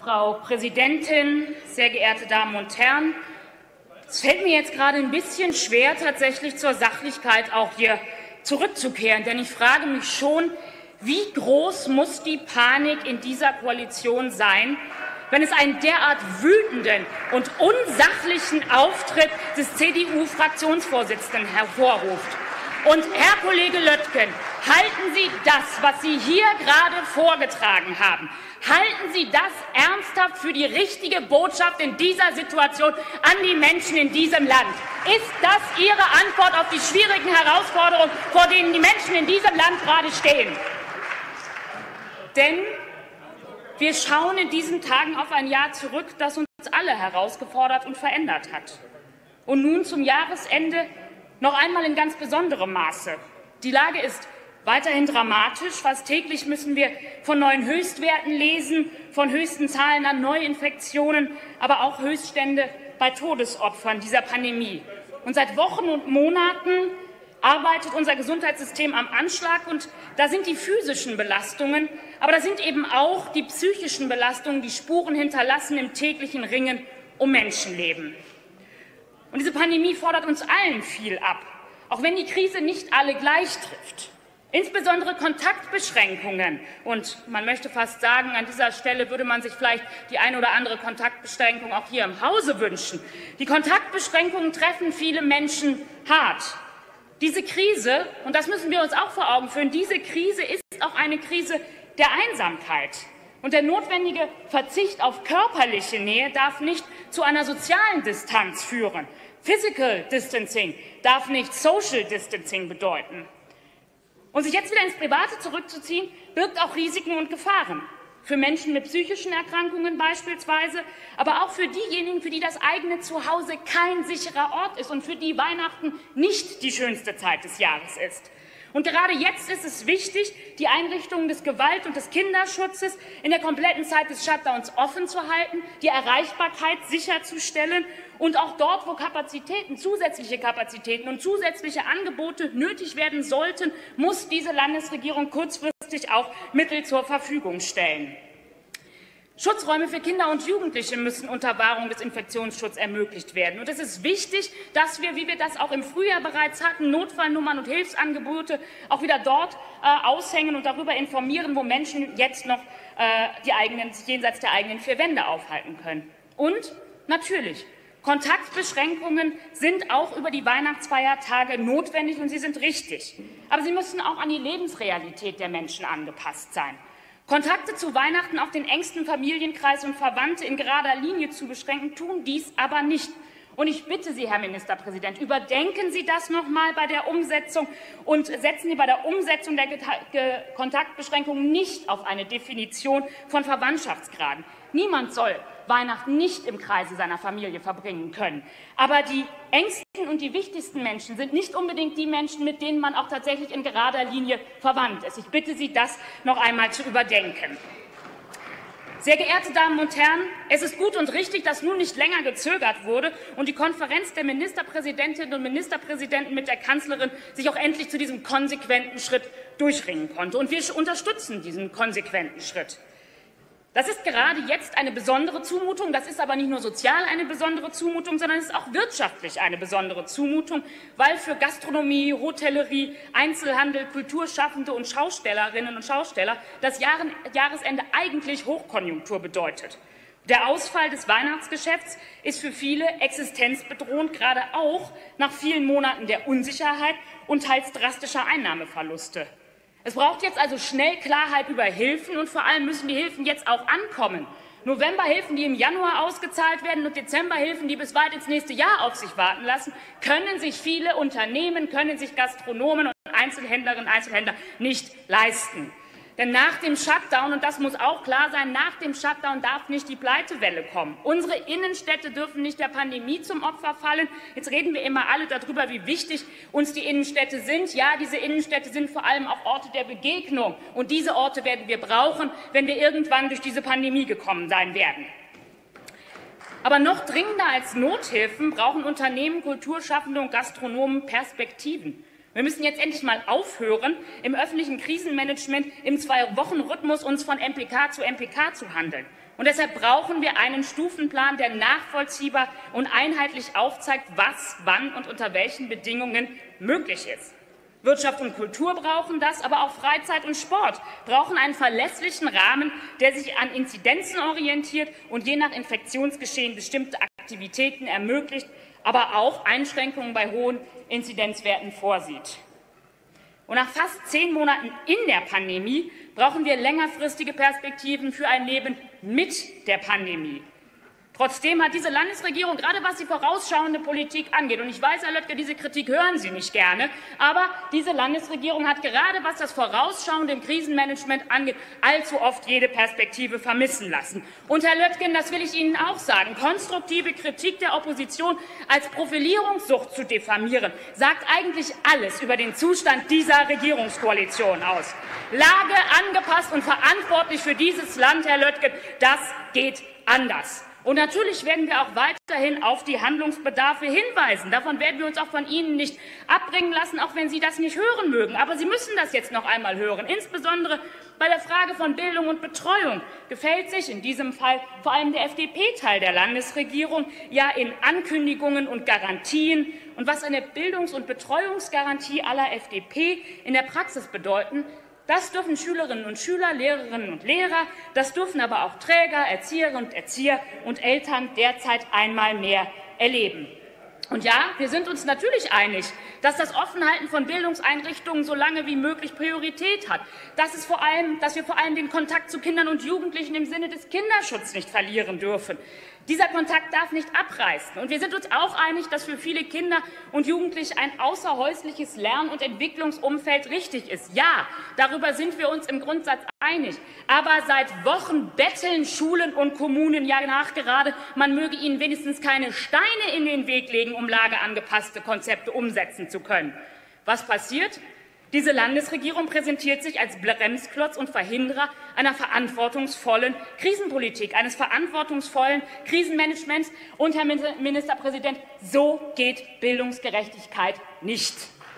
Frau Präsidentin, sehr geehrte Damen und Herren! Es fällt mir jetzt gerade ein bisschen schwer, tatsächlich zur Sachlichkeit auch hier zurückzukehren. Denn ich frage mich schon, wie groß muss die Panik in dieser Koalition sein, wenn es einen derart wütenden und unsachlichen Auftritt des CDU-Fraktionsvorsitzenden hervorruft. Und, Herr Kollege Löttgen, halten Sie das, was Sie hier gerade vorgetragen haben, halten Sie das ernsthaft für die richtige Botschaft in dieser Situation an die Menschen in diesem Land? Ist das Ihre Antwort auf die schwierigen Herausforderungen, vor denen die Menschen in diesem Land gerade stehen? Denn wir schauen in diesen Tagen auf ein Jahr zurück, das uns alle herausgefordert und verändert hat. Und nun zum Jahresende noch einmal in ganz besonderem Maße. Die Lage ist weiterhin dramatisch. Fast täglich müssen wir von neuen Höchstwerten lesen, von höchsten Zahlen an Neuinfektionen, aber auch Höchststände bei Todesopfern dieser Pandemie. Und seit Wochen und Monaten arbeitet unser Gesundheitssystem am Anschlag. Und da sind die physischen Belastungen, aber da sind eben auch die psychischen Belastungen, die Spuren hinterlassen im täglichen Ringen um Menschenleben. Und diese Pandemie fordert uns allen viel ab, auch wenn die Krise nicht alle gleich trifft. Insbesondere Kontaktbeschränkungen. Und man möchte fast sagen, an dieser Stelle würde man sich vielleicht die eine oder andere Kontaktbeschränkung auch hier im Hause wünschen. Die Kontaktbeschränkungen treffen viele Menschen hart. Diese Krise, und das müssen wir uns auch vor Augen führen, diese Krise ist auch eine Krise der Einsamkeit. Und der notwendige Verzicht auf körperliche Nähe darf nicht zu einer sozialen Distanz führen. Physical Distancing darf nicht Social Distancing bedeuten. Und sich jetzt wieder ins Private zurückzuziehen, birgt auch Risiken und Gefahren. Für Menschen mit psychischen Erkrankungen beispielsweise, aber auch für diejenigen, für die das eigene Zuhause kein sicherer Ort ist und für die Weihnachten nicht die schönste Zeit des Jahres ist. Und gerade jetzt ist es wichtig, die Einrichtungen des Gewalt- und des Kinderschutzes in der kompletten Zeit des Shutdowns offen zu halten, die Erreichbarkeit sicherzustellen und auch dort, wo zusätzliche Kapazitäten und zusätzliche Angebote nötig werden sollten, muss diese Landesregierung kurzfristig auch Mittel zur Verfügung stellen. Schutzräume für Kinder und Jugendliche müssen unter Wahrung des Infektionsschutzes ermöglicht werden. Und es ist wichtig, dass wir, wie wir das auch im Frühjahr bereits hatten, Notfallnummern und Hilfsangebote auch wieder dort aushängen und darüber informieren, wo Menschen jetzt noch sich jenseits der eigenen vier Wände aufhalten können. Und natürlich, Kontaktbeschränkungen sind auch über die Weihnachtsfeiertage notwendig und sie sind richtig. Aber sie müssen auch an die Lebensrealität der Menschen angepasst sein. Kontakte zu Weihnachten auf den engsten Familienkreis und Verwandte in gerader Linie zu beschränken, tun dies aber nicht. Und ich bitte Sie, Herr Ministerpräsident, überdenken Sie das noch einmal bei der Umsetzung und setzen Sie bei der Umsetzung der Kontaktbeschränkungen nicht auf eine Definition von Verwandtschaftsgraden. Niemand soll Weihnachten nicht im Kreise seiner Familie verbringen können. Aber die engsten und die wichtigsten Menschen sind nicht unbedingt die Menschen, mit denen man auch tatsächlich in gerader Linie verwandt ist. Ich bitte Sie, das noch einmal zu überdenken. Sehr geehrte Damen und Herren, es ist gut und richtig, dass nun nicht länger gezögert wurde und die Konferenz der Ministerpräsidentinnen und Ministerpräsidenten mit der Kanzlerin sich auch endlich zu diesem konsequenten Schritt durchringen konnte. Und wir unterstützen diesen konsequenten Schritt. Das ist gerade jetzt eine besondere Zumutung. Das ist aber nicht nur sozial eine besondere Zumutung, sondern es ist auch wirtschaftlich eine besondere Zumutung, weil für Gastronomie, Hotellerie, Einzelhandel, Kulturschaffende und Schaustellerinnen und Schausteller das Jahresende eigentlich Hochkonjunktur bedeutet. Der Ausfall des Weihnachtsgeschäfts ist für viele existenzbedrohend, gerade auch nach vielen Monaten der Unsicherheit und teils drastischer Einnahmeverluste. Es braucht jetzt also schnell Klarheit über Hilfen, und vor allem müssen die Hilfen jetzt auch ankommen. Novemberhilfen, die im Januar ausgezahlt werden, und Dezemberhilfen, die bis weit ins nächste Jahr auf sich warten lassen, können sich viele Unternehmen, können sich Gastronomen und Einzelhändlerinnen und Einzelhändler nicht leisten. Denn nach dem Shutdown, und das muss auch klar sein, nach dem Shutdown darf nicht die Pleitewelle kommen. Unsere Innenstädte dürfen nicht der Pandemie zum Opfer fallen. Jetzt reden wir immer alle darüber, wie wichtig uns die Innenstädte sind. Ja, diese Innenstädte sind vor allem auch Orte der Begegnung. Und diese Orte werden wir brauchen, wenn wir irgendwann durch diese Pandemie gekommen sein werden. Aber noch dringender als Nothilfen brauchen Unternehmen, Kulturschaffende und Gastronomen Perspektiven. Wir müssen jetzt endlich mal aufhören, im öffentlichen Krisenmanagement im 2-Wochen-Rhythmus uns von MPK zu MPK zu handeln. Und deshalb brauchen wir einen Stufenplan, der nachvollziehbar und einheitlich aufzeigt, was, wann und unter welchen Bedingungen möglich ist. Wirtschaft und Kultur brauchen das, aber auch Freizeit und Sport brauchen einen verlässlichen Rahmen, der sich an Inzidenzen orientiert und je nach Infektionsgeschehen bestimmte Aktivitäten ermöglicht, aber auch Einschränkungen bei hohen Inzidenzwerten vorsieht. Und nach fast 10 Monaten in der Pandemie brauchen wir längerfristige Perspektiven für ein Leben mit der Pandemie. Trotzdem hat diese Landesregierung, gerade was die vorausschauende Politik angeht, und ich weiß, Herr Löttke, diese Kritik hören Sie nicht gerne, aber diese Landesregierung hat gerade, was das Vorausschauende im Krisenmanagement angeht, allzu oft jede Perspektive vermissen lassen. Und, Herr Löttgen, das will ich Ihnen auch sagen, konstruktive Kritik der Opposition als Profilierungssucht zu diffamieren, sagt eigentlich alles über den Zustand dieser Regierungskoalition aus. Lage angepasst und verantwortlich für dieses Land, Herr Löttgen, das geht anders. Und natürlich werden wir auch weiterhin auf die Handlungsbedarfe hinweisen. Davon werden wir uns auch von Ihnen nicht abbringen lassen, auch wenn Sie das nicht hören mögen. Aber Sie müssen das jetzt noch einmal hören. Insbesondere bei der Frage von Bildung und Betreuung gefällt sich in diesem Fall vor allem der FDP-Teil der Landesregierung ja in Ankündigungen und Garantien. Und was eine Bildungs- und Betreuungsgarantie aller FDP in der Praxis bedeuten, das dürfen Schülerinnen und Schüler, Lehrerinnen und Lehrer, das dürfen aber auch Träger, Erzieherinnen und Erzieher und Eltern derzeit einmal mehr erleben. Und ja, wir sind uns natürlich einig, dass das Offenhalten von Bildungseinrichtungen so lange wie möglich Priorität hat, dass wir vor allem den Kontakt zu Kindern und Jugendlichen im Sinne des Kinderschutzes nicht verlieren dürfen. Dieser Kontakt darf nicht abreißen. Und wir sind uns auch einig, dass für viele Kinder und Jugendliche ein außerhäusliches Lern- und Entwicklungsumfeld richtig ist. Ja, darüber sind wir uns im Grundsatz einig. Aber seit Wochen betteln Schulen und Kommunen ja nachgerade, man möge ihnen wenigstens keine Steine in den Weg legen, um lageangepasste Konzepte umsetzen zu können. Was passiert? Diese Landesregierung präsentiert sich als Bremsklotz und Verhinderer einer verantwortungsvollen Krisenpolitik, eines verantwortungsvollen Krisenmanagements. Und, Herr Ministerpräsident, so geht Bildungsgerechtigkeit nicht.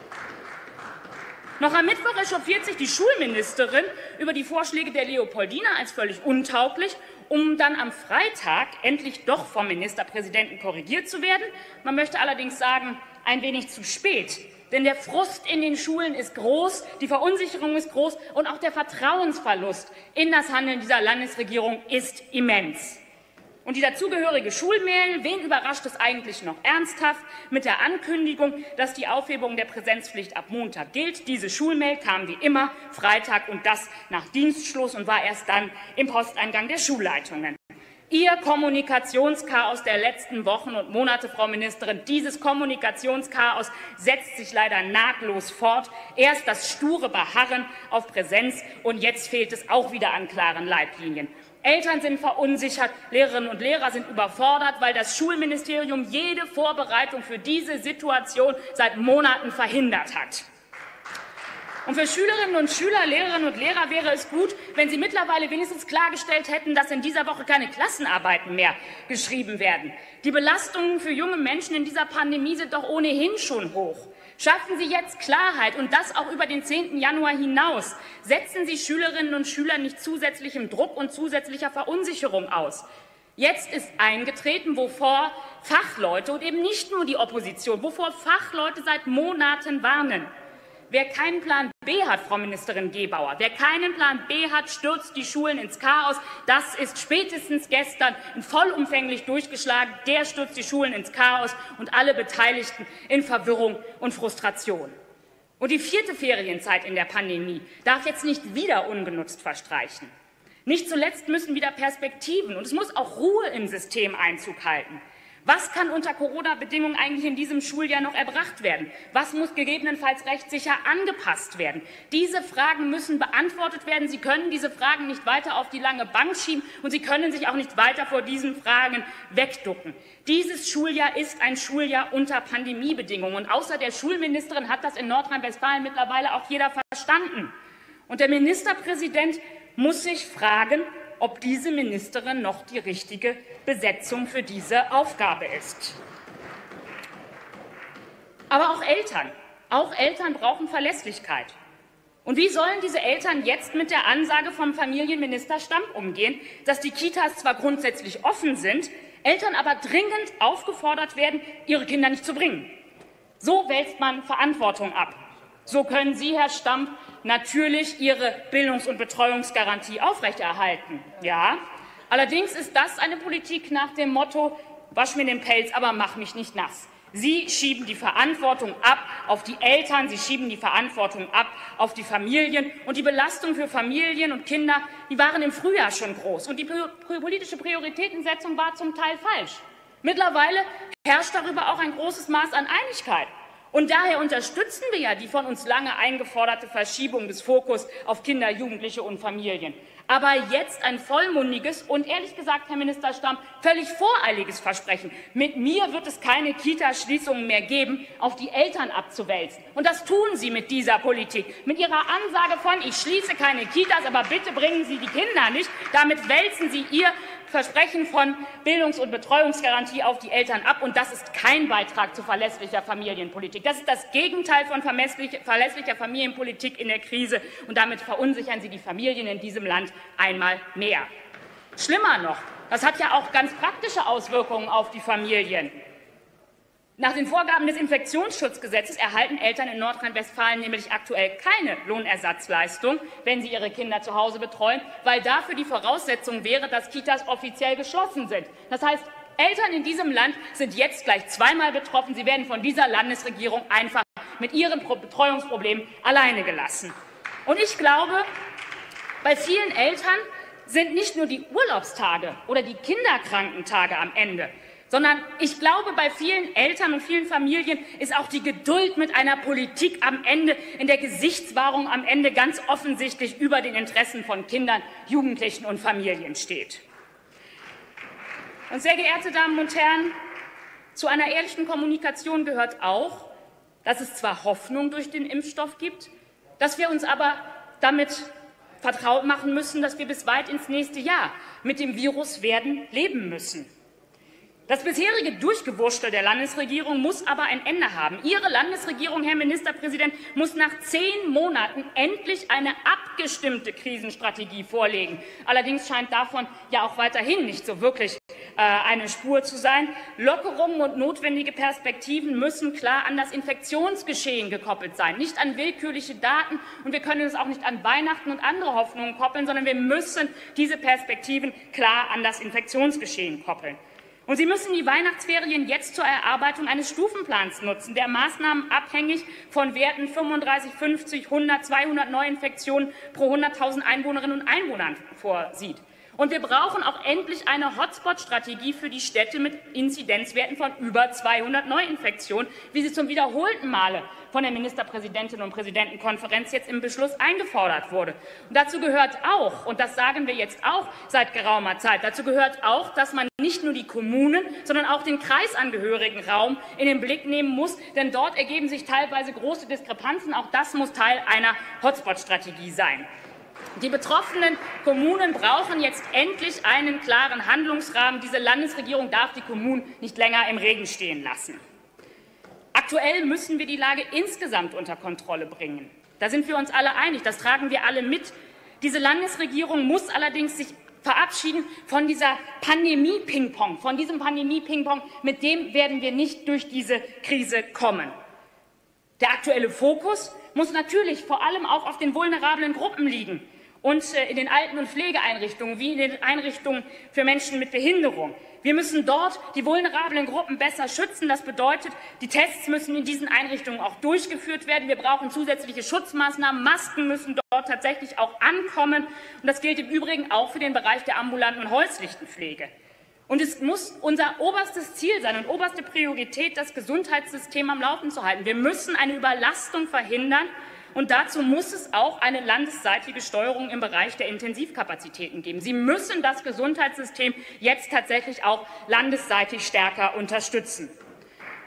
Noch am Mittwoch echauffiert sich die Schulministerin über die Vorschläge der Leopoldina als völlig untauglich, um dann am Freitag endlich doch vom Ministerpräsidenten korrigiert zu werden. Man möchte allerdings sagen, ein wenig zu spät. Denn der Frust in den Schulen ist groß, die Verunsicherung ist groß und auch der Vertrauensverlust in das Handeln dieser Landesregierung ist immens. Und die dazugehörige Schulmail, wen überrascht es eigentlich noch ernsthaft, mit der Ankündigung, dass die Aufhebung der Präsenzpflicht ab Montag gilt. Diese Schulmail kam wie immer Freitag und das nach Dienstschluss und war erst dann im Posteingang der Schulleitungen. Ihr Kommunikationschaos der letzten Wochen und Monate, Frau Ministerin, dieses Kommunikationschaos setzt sich leider nahtlos fort. Erst das sture Beharren auf Präsenz und jetzt fehlt es auch wieder an klaren Leitlinien. Eltern sind verunsichert, Lehrerinnen und Lehrer sind überfordert, weil das Schulministerium jede Vorbereitung für diese Situation seit Monaten verhindert hat. Und für Schülerinnen und Schüler, Lehrerinnen und Lehrer wäre es gut, wenn Sie mittlerweile wenigstens klargestellt hätten, dass in dieser Woche keine Klassenarbeiten mehr geschrieben werden. Die Belastungen für junge Menschen in dieser Pandemie sind doch ohnehin schon hoch. Schaffen Sie jetzt Klarheit und das auch über den 10. Januar hinaus. Setzen Sie Schülerinnen und Schüler nicht zusätzlichem Druck und zusätzlicher Verunsicherung aus. Jetzt ist eingetreten, wovor Fachleute und eben nicht nur die Opposition, wovor Fachleute seit Monaten warnen. Wer keinen Plan B hat, Frau Ministerin Gebauer, wer keinen Plan B hat, stürzt die Schulen ins Chaos. Das ist spätestens gestern vollumfänglich durchgeschlagen. Der stürzt die Schulen ins Chaos und alle Beteiligten in Verwirrung und Frustration. Und die 4. Ferienzeit in der Pandemie darf jetzt nicht wieder ungenutzt verstreichen. Nicht zuletzt müssen wieder Perspektiven und es muss auch Ruhe im System Einzug halten. Was kann unter Corona-Bedingungen eigentlich in diesem Schuljahr noch erbracht werden? Was muss gegebenenfalls rechtssicher angepasst werden? Diese Fragen müssen beantwortet werden. Sie können diese Fragen nicht weiter auf die lange Bank schieben und Sie können sich auch nicht weiter vor diesen Fragen wegducken. Dieses Schuljahr ist ein Schuljahr unter Pandemiebedingungen. Und außer der Schulministerin hat das in Nordrhein-Westfalen mittlerweile auch jeder verstanden. Und der Ministerpräsident muss sich fragen, ob diese Ministerin noch die richtige Besetzung für diese Aufgabe ist. Aber auch Eltern Auch Eltern brauchen Verlässlichkeit. Und wie sollen diese Eltern jetzt mit der Ansage vom Familienminister Stamp umgehen, dass die Kitas zwar grundsätzlich offen sind, Eltern aber dringend aufgefordert werden, ihre Kinder nicht zu bringen? So wälzt man Verantwortung ab. So können Sie, Herr Stamp, natürlich Ihre Bildungs- und Betreuungsgarantie aufrechterhalten. Ja, allerdings ist das eine Politik nach dem Motto, wasch mir den Pelz, aber mach mich nicht nass. Sie schieben die Verantwortung ab auf die Eltern, Sie schieben die Verantwortung ab auf die Familien. Und die Belastung für Familien und Kinder, die waren im Frühjahr schon groß. Und die politische Prioritätensetzung war zum Teil falsch. Mittlerweile herrscht darüber auch ein großes Maß an Einigkeit. Und daher unterstützen wir ja die von uns lange eingeforderte Verschiebung des Fokus auf Kinder, Jugendliche und Familien. Aber jetzt ein vollmundiges und ehrlich gesagt, Herr Minister Stamp, völlig voreiliges Versprechen. Mit mir wird es keine Kita-Schließungen mehr geben, auf die Eltern abzuwälzen. Und das tun Sie mit dieser Politik. Mit Ihrer Ansage von, ich schließe keine Kitas, aber bitte bringen Sie die Kinder nicht. Damit wälzen Sie Ihr Versprechen von Bildungs- und Betreuungsgarantie auf die Eltern ab. Und das ist kein Beitrag zu verlässlicher Familienpolitik. Das ist das Gegenteil von verlässlicher Familienpolitik in der Krise. Und damit verunsichern Sie die Familien in diesem Land einmal mehr. Schlimmer noch, das hat ja auch ganz praktische Auswirkungen auf die Familien. Nach den Vorgaben des Infektionsschutzgesetzes erhalten Eltern in Nordrhein-Westfalen nämlich aktuell keine Lohnersatzleistung, wenn sie ihre Kinder zu Hause betreuen, weil dafür die Voraussetzung wäre, dass Kitas offiziell geschlossen sind. Das heißt, Eltern in diesem Land sind jetzt gleich zweimal betroffen. Sie werden von dieser Landesregierung einfach mit ihren Betreuungsproblemen alleine gelassen. Und ich glaube, bei vielen Eltern sind nicht nur die Urlaubstage oder die Kinderkrankentage am Ende, sondern ich glaube, bei vielen Eltern und vielen Familien ist auch die Geduld mit einer Politik am Ende, in der Gesichtswahrung am Ende ganz offensichtlich über den Interessen von Kindern, Jugendlichen und Familien steht. Und sehr geehrte Damen und Herren, zu einer ehrlichen Kommunikation gehört auch, dass es zwar Hoffnung durch den Impfstoff gibt, dass wir uns aber damit vertraut machen müssen, dass wir bis weit ins nächste Jahr mit dem Virus werden leben müssen. Das bisherige Durchgewurschtel der Landesregierung muss aber ein Ende haben. Ihre Landesregierung, Herr Ministerpräsident, muss nach 10 Monaten endlich eine abgestimmte Krisenstrategie vorlegen. Allerdings scheint davon ja auch weiterhin nicht so wirklich eine Spur zu sein. Lockerungen und notwendige Perspektiven müssen klar an das Infektionsgeschehen gekoppelt sein, nicht an willkürliche Daten. Und wir können es auch nicht an Weihnachten und andere Hoffnungen koppeln, sondern wir müssen diese Perspektiven klar an das Infektionsgeschehen koppeln. Und Sie müssen die Weihnachtsferien jetzt zur Erarbeitung eines Stufenplans nutzen, der Maßnahmen abhängig von Werten 35, 50, 100, 200 Neuinfektionen pro 100.000 Einwohnerinnen und Einwohnern vorsieht. Und wir brauchen auch endlich eine Hotspot-Strategie für die Städte mit Inzidenzwerten von über 200 Neuinfektionen, wie sie zum wiederholten Male von der Ministerpräsidentinnen- und Präsidentenkonferenz jetzt im Beschluss eingefordert wurde. Und dazu gehört auch, und das sagen wir jetzt auch seit geraumer Zeit, dazu gehört auch, dass man nicht nur die Kommunen, sondern auch den kreisangehörigen Raum in den Blick nehmen muss, denn dort ergeben sich teilweise große Diskrepanzen. Auch das muss Teil einer Hotspot-Strategie sein. Die betroffenen Kommunen brauchen jetzt endlich einen klaren Handlungsrahmen. Diese Landesregierung darf die Kommunen nicht länger im Regen stehen lassen. Aktuell müssen wir die Lage insgesamt unter Kontrolle bringen. Da sind wir uns alle einig, das tragen wir alle mit. Diese Landesregierung muss allerdings sich verabschieden von dieser Pandemie-Ping-Pong, von diesem Pandemie-Ping-Pong, mit dem werden wir nicht durch diese Krise kommen. Der aktuelle Fokus muss natürlich vor allem auch auf den vulnerablen Gruppen liegen und in den Alten- und Pflegeeinrichtungen wie in den Einrichtungen für Menschen mit Behinderung. Wir müssen dort die vulnerablen Gruppen besser schützen. Das bedeutet, die Tests müssen in diesen Einrichtungen auch durchgeführt werden. Wir brauchen zusätzliche Schutzmaßnahmen. Masken müssen dort tatsächlich auch ankommen. Und das gilt im Übrigen auch für den Bereich der ambulanten und häuslichen Pflege. Und es muss unser oberstes Ziel sein und oberste Priorität, das Gesundheitssystem am Laufen zu halten. Wir müssen eine Überlastung verhindern. Und dazu muss es auch eine landesseitige Steuerung im Bereich der Intensivkapazitäten geben. Sie müssen das Gesundheitssystem jetzt tatsächlich auch landesseitig stärker unterstützen.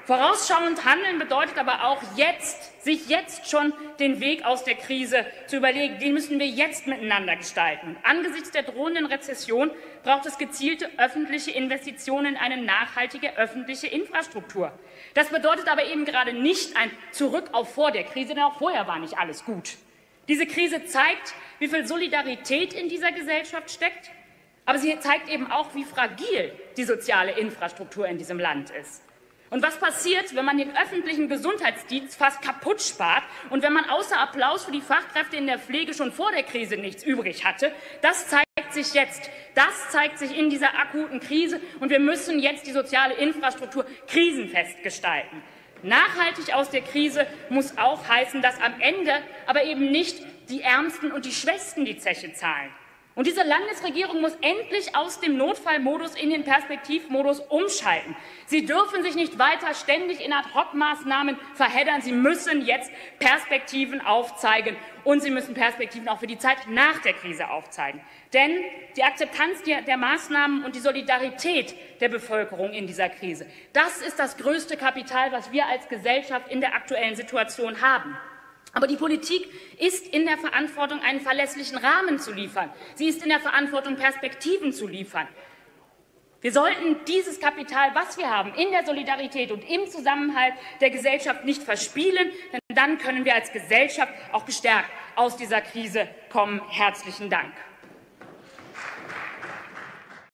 Vorausschauend handeln bedeutet aber auch sich jetzt schon den Weg aus der Krise zu überlegen. Den müssen wir jetzt miteinander gestalten. Und angesichts der drohenden Rezession braucht es gezielte öffentliche Investitionen in eine nachhaltige öffentliche Infrastruktur. Das bedeutet aber eben gerade nicht ein Zurück auf vor der Krise, denn auch vorher war nicht alles gut. Diese Krise zeigt, wie viel Solidarität in dieser Gesellschaft steckt, aber sie zeigt eben auch, wie fragil die soziale Infrastruktur in diesem Land ist. Und was passiert, wenn man den öffentlichen Gesundheitsdienst fast kaputt spart und wenn man außer Applaus für die Fachkräfte in der Pflege schon vor der Krise nichts übrig hatte? Das zeigt sich jetzt. Das zeigt sich in dieser akuten Krise. Und wir müssen jetzt die soziale Infrastruktur krisenfest gestalten. Nachhaltig aus der Krise muss auch heißen, dass am Ende aber eben nicht die Ärmsten und die Schwächsten die Zeche zahlen. Und diese Landesregierung muss endlich aus dem Notfallmodus in den Perspektivmodus umschalten. Sie dürfen sich nicht weiter ständig in Ad-hoc-Maßnahmen verheddern. Sie müssen jetzt Perspektiven aufzeigen, und sie müssen Perspektiven auch für die Zeit nach der Krise aufzeigen. Denn die Akzeptanz der Maßnahmen und die Solidarität der Bevölkerung in dieser Krise, das ist das größte Kapital, was wir als Gesellschaft in der aktuellen Situation haben. Aber die Politik ist in der Verantwortung, einen verlässlichen Rahmen zu liefern. Sie ist in der Verantwortung, Perspektiven zu liefern. Wir sollten dieses Kapital, was wir haben, in der Solidarität und im Zusammenhalt der Gesellschaft nicht verspielen, denn dann können wir als Gesellschaft auch gestärkt aus dieser Krise kommen. Herzlichen Dank.